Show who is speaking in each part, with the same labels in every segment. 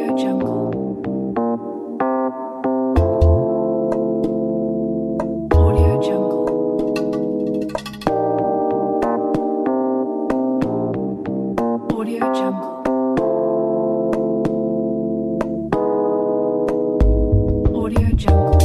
Speaker 1: Audio Jungle. Audio Jungle. Audio Jungle. Audio Jungle.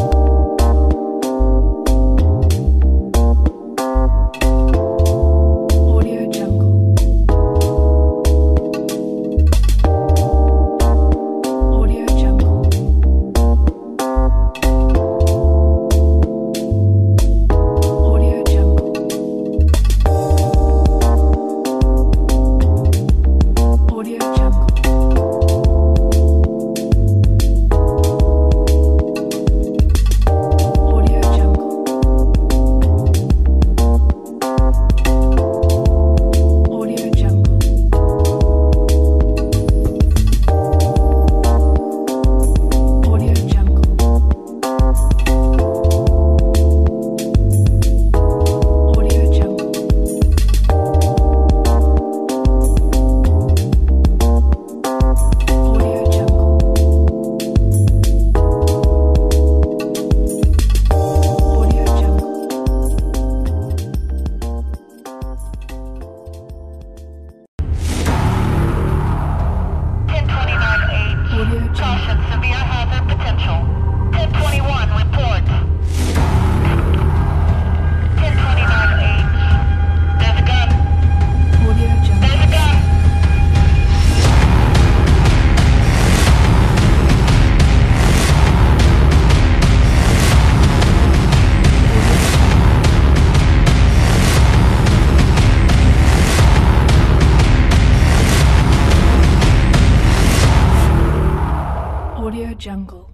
Speaker 1: Audio Jungle.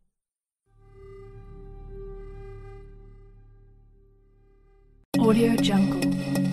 Speaker 1: Audio Jungle.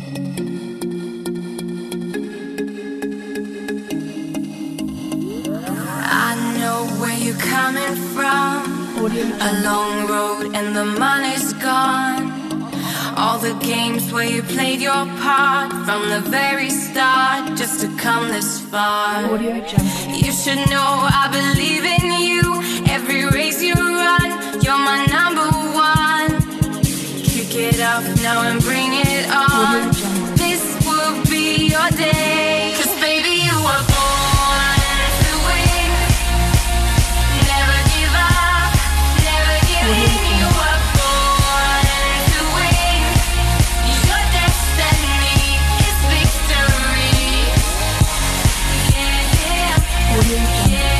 Speaker 2: I know where you're coming from. A long road and the money's gone. All the games where you played your part from the very start just to come this far.
Speaker 1: Audio Jungle.
Speaker 2: You should know I believe in you. Every race you run, you're my number one. Kick it up now and bring it on. This will be your day. 'Cause baby, you were born to win. Never give up, never give in. You were born to win. Your destiny is victory. Yeah, yeah.
Speaker 1: Audio Jungle.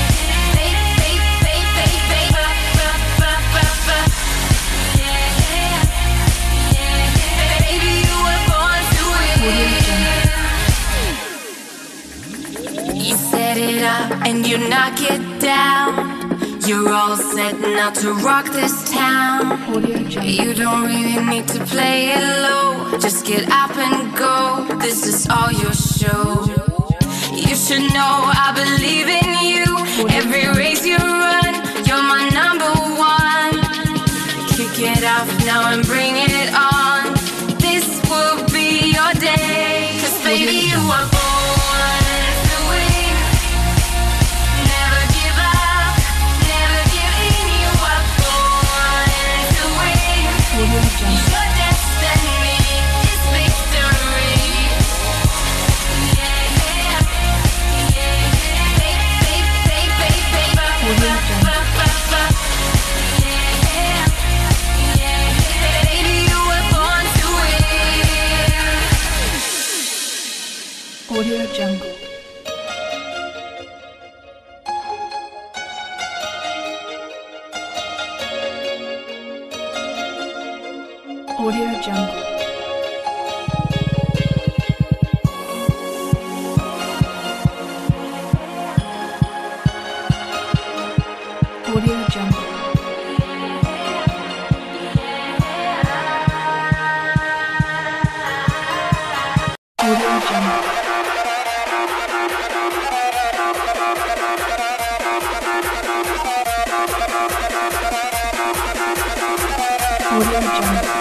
Speaker 2: You set it up and you knock it down. You're all set now to rock this town. You don't really need to play it low. Just get up and go. This is all your show. You should know I believe in you. Every race you run, you're my number one. Kick it off now and bring it on. This will be your day. 'Cause baby, you were born to win. Never give up, never give in. You were born to win. Your destiny is victory. Yeah, yeah, baby, you were born to win.
Speaker 1: Audio Jungle. Audio Jungle. Audio Jungle. Audio Jungle. Audio Jungle.